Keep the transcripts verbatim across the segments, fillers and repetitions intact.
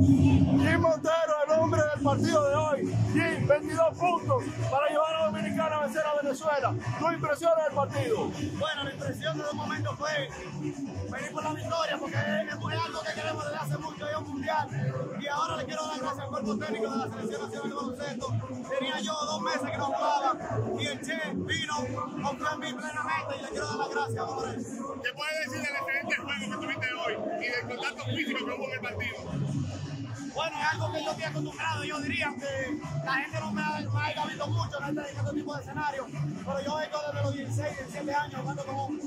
Jim Montero, el hombre del partido de hoy. Jim, veintidós puntos para llevar a Dominicana a vencer a Venezuela. ¿Tu impresión del partido? Bueno, la impresión de un momento fue venir por la victoria, porque es, es algo que queremos desde hace mucho, es un mundial. Y ahora le quiero dar gracias al cuerpo técnico de la Selección Nacional de Baloncesto. Tenía yo dos meses que no jugaba y el Che vino, confió en mí plenamente y le quiero dar las gracias por eso. ¿Qué puedes decir del excelente juego que tuviste hoy y del contacto físico que hubo en el partido? Bueno, es algo que yo estoy acostumbrado, yo diría que la gente no me, ha, me haya visto mucho en este, este tipo de escenario, pero yo vengo desde los dieciséis, diecisiete años jugando con un...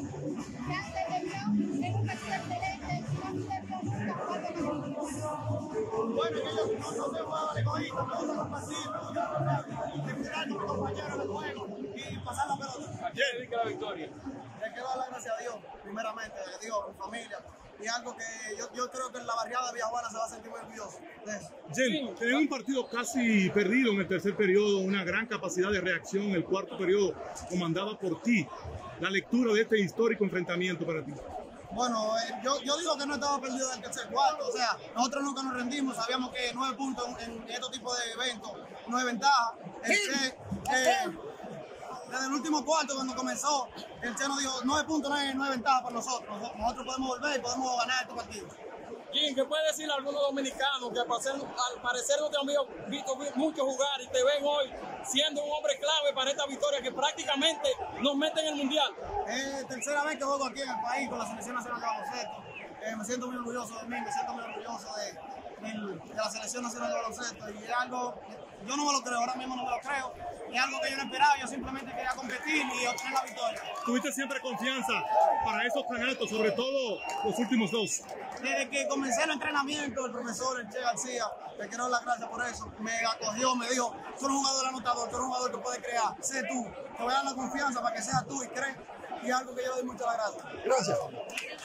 Bueno, que yo no, no soy jugador egoísta, me gusta compartir, me gusta disfrutar con mis compañeros del juego y pasar la pelota. ¿A quién dedica la victoria? Le quiero dar las gracias a Dios, primeramente, a Dios, a mi familia. Y algo que yo, yo creo que en la barriada de Villajuana se va a sentir muy orgulloso de eso. Jen, tenés un partido casi perdido en el tercer periodo, una gran capacidad de reacción en el cuarto periodo, comandada por ti. La lectura de este histórico enfrentamiento para ti. Bueno, eh, yo, yo digo que no estaba perdido en el tercer cuarto, o sea, nosotros nunca nos rendimos, sabíamos que nueve puntos en, en estos tipos de eventos no es ventaja. El Che, eh, desde el último cuarto, cuando comenzó, el Che nos dijo, nueve puntos no es, no es ventaja para nosotros, nosotros podemos volver y podemos ganar este partido. Jim, ¿qué puede decir a algunos dominicanos que al parecer, al parecer no te han visto mucho jugar y te ven hoy siendo un hombre clave para esta victoria que prácticamente nos mete en el mundial? Es eh, tercera vez que juego aquí en el país con la Selección Nacional de Baloncesto. Eh, me siento muy orgulloso de mí, me siento muy orgulloso de, de, de la Selección Nacional de Baloncesto y es algo, yo no me lo creo, ahora mismo no me lo creo, es algo que yo no esperaba, yo simplemente quería competir y obtener la victoria. Tuviste siempre confianza para esos tan altos, sobre todo los últimos dos. Desde que comencé el entrenamiento, el profesor, el Che García, le quiero dar las gracias por eso, me acogió, me dijo, tú eres un jugador anotador, tú eres un jugador que puede crear, sé tú, te voy a dar la confianza para que seas tú y crees, y es algo que yo le doy muchas gracias. Gracias.